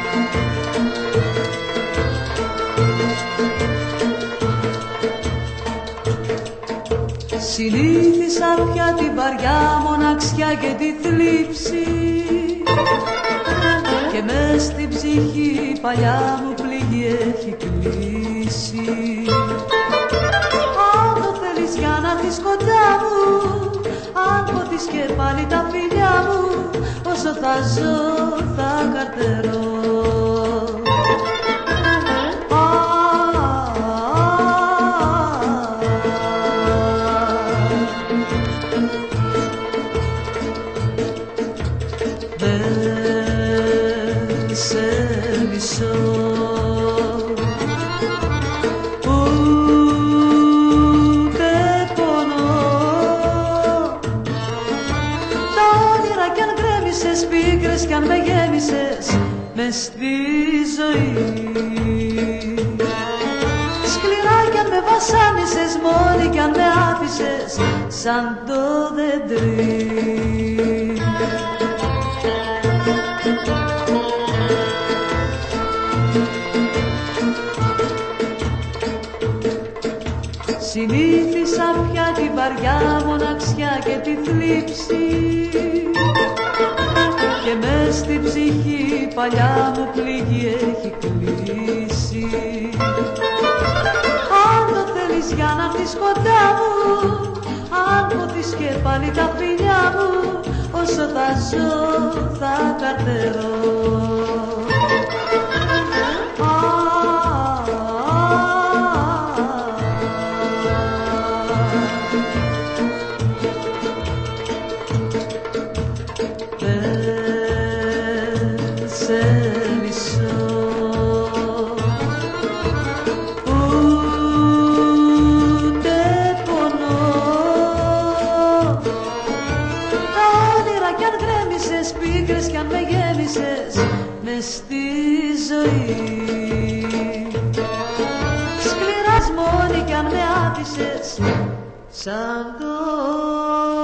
Συνήθισα πια την βαριά μοναξιά και τη θλίψη και μες στην ψυχή η παλιά μου πληγή έχει κλείσει. Αν το θέλεις για να έρθεις κοντά μου, αν ποτίσεις και πάλι τα φιλιά μου, όσο θα ζω θα καρτερώ. Δεν σε μισώ, ούτε πονώ. Τα όνειρα κι αν γκρέμισες, πίκρες κι αν με γέμισες μες στη ζωή, σκληρά κι αν με βασάνισες, μόνη κι αν με άφησες σαν το δέντρι. Συνήθισα πια την βαριά μοναξιά και τη θλίψη και μες στην ψυχή η παλιά μου πληγή έχει κλείσει. Αν το θέλεις για να έρθεις κοντά μου, αν ποτίσεις και πάλι τα φιλιά μου, όσο θα ζω θα καρτερώ. Πίκρες κι αν με γέμισες μες στη ζωή, σκληράς μόνη κι αν με άφησες σαν το